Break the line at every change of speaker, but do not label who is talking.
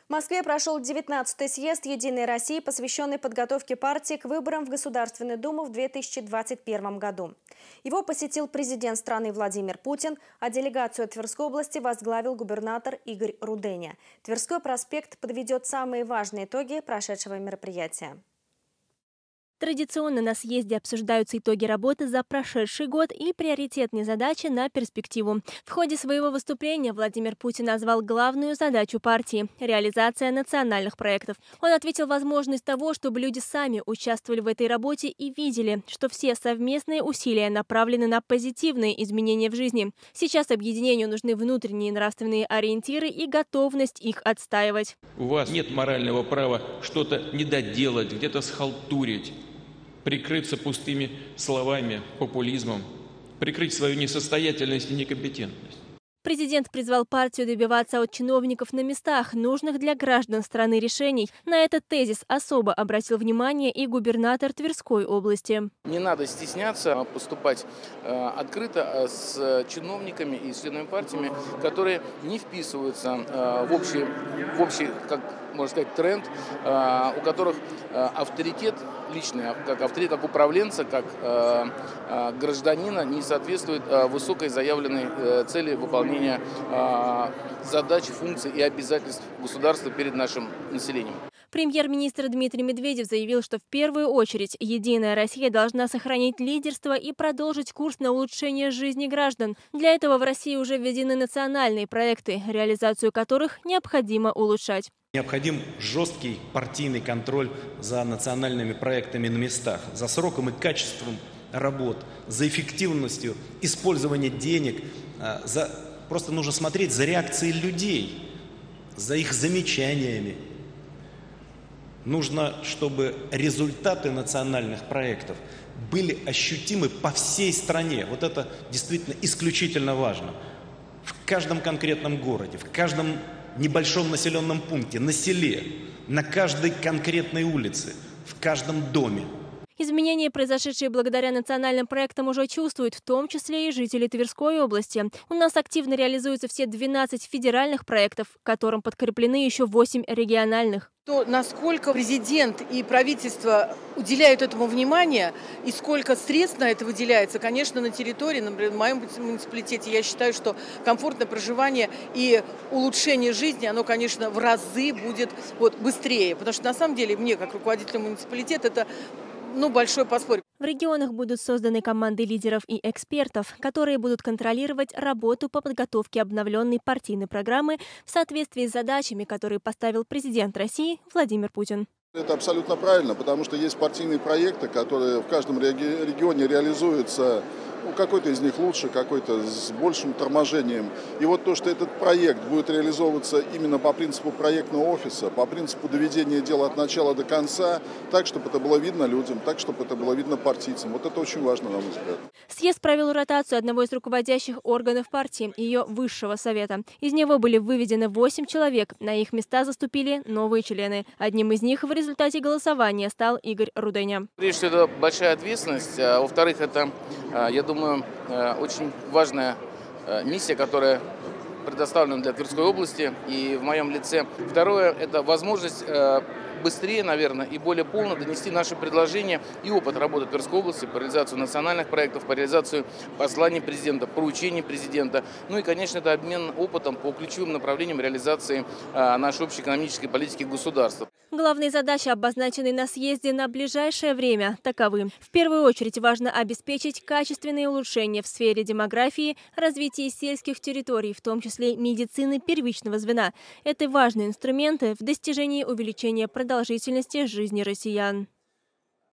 В Москве прошел 19-й съезд «Единой России», посвященный подготовке партии к выборам в Государственную Думу в 2021 году. Его посетил президент страны Владимир Путин, а делегацию от Тверской области возглавил губернатор Игорь Руденя. Тверской проспект подведет самые важные итоги прошедшего мероприятия.
Традиционно на съезде обсуждаются итоги работы за прошедший год и приоритетные задачи на перспективу. В ходе своего выступления Владимир Путин назвал главную задачу партии – реализация национальных проектов. Он ответил возможность того, чтобы люди сами участвовали в этой работе и видели, что все совместные усилия направлены на позитивные изменения в жизни. Сейчас объединению нужны внутренние нравственные ориентиры и готовность их отстаивать.
У вас нет морального права что-то недоделать, где-то схалтурить, прикрыться пустыми словами, популизмом, прикрыть свою несостоятельность и некомпетентность.
Президент призвал партию добиваться от чиновников на местах, нужных для граждан страны решений. На этот тезис особо обратил внимание и губернатор Тверской области.
Не надо стесняться поступать открыто с чиновниками и членами партиями, которые не вписываются в общий, как можно сказать, тренд, у которых авторитет личный, как авторитет, как управленца, как гражданина не соответствует высокой заявленной цели выполнения задач, функций и обязательств государства перед нашим населением.
Премьер-министр Дмитрий Медведев заявил, что в первую очередь «Единая Россия» должна сохранить лидерство и продолжить курс на улучшение жизни граждан. Для этого в России уже введены национальные проекты, реализацию которых необходимо улучшать.
Необходим жесткий партийный контроль за национальными проектами на местах, за сроком и качеством работ, за эффективностью использования денег. Просто нужно смотреть за реакцией людей, за их замечаниями. Нужно, чтобы результаты национальных проектов были ощутимы по всей стране. Вот это действительно исключительно важно. В каждом конкретном городе, в каждом небольшом населенном пункте, на селе, на каждой конкретной улице, в каждом доме.
Изменения, произошедшие благодаря национальным проектам, уже чувствуют, в том числе и жители Тверской области. У нас активно реализуются все 12 федеральных проектов, к которым подкреплены еще 8 региональных.
То, насколько президент и правительство уделяют этому внимание и сколько средств на это выделяется, конечно, на территории, например, в моем муниципалитете, я считаю, что комфортное проживание и улучшение жизни, оно, конечно, в разы будет быстрее. Потому что, на самом деле, мне, как руководителю муниципалитета, это большое подспорье.
В регионах будут созданы команды лидеров и экспертов, которые будут контролировать работу по подготовке обновленной партийной программы в соответствии с задачами, которые поставил президент России Владимир Путин.
Это абсолютно правильно, потому что есть партийные проекты, которые в каждом регионе реализуются. Какой-то из них лучше, какой-то с большим торможением. И вот то, что этот проект будет реализовываться именно по принципу проектного офиса, по принципу доведения дела от начала до конца, так, чтобы это было видно людям, так, чтобы это было видно партийцам. Вот это очень важно, на мой взгляд.
Съезд провел ротацию одного из руководящих органов партии, ее высшего совета. Из него были выведены 8 человек. На их места заступили новые члены. Одним из них в результате голосования стал Игорь Руденя.
Прежде всего, это большая ответственность. Во-вторых, это, я думаю, очень важная миссия, которая предоставлена для Тверской области и в моем лице. Второе – это возможность быстрее, наверное, и более полно донести наши предложения и опыт работы Тверской области по реализации национальных проектов, по реализации посланий президента, поручений президента. Ну и, конечно, это обмен опытом по ключевым направлениям реализации нашей общей экономической политики государства.
Главные задачи, обозначенные на съезде на ближайшее время, таковы. В первую очередь важно обеспечить качественные улучшения в сфере демографии, развития сельских территорий, в том числе медицины первичного звена. Это важные инструменты в достижении увеличения продолжительности жизни россиян.